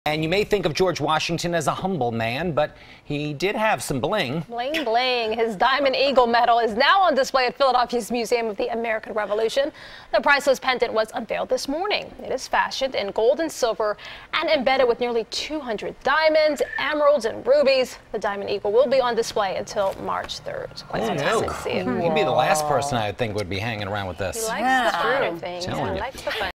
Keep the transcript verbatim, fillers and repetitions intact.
And you may think of George Washington as a humble man, but he did have some bling. Bling, bling. His Diamond Eagle medal is now on display at Philadelphia's Museum of the American Revolution. The priceless pendant was unveiled this morning. It is fashioned in gold and silver and embedded with nearly two hundred diamonds, emeralds, and rubies. The Diamond Eagle will be on display until March third. Quite fantastic to see it. He'd be the last person I would think would be hanging around with this. He likes the finer things. Telling He you. likes the fun.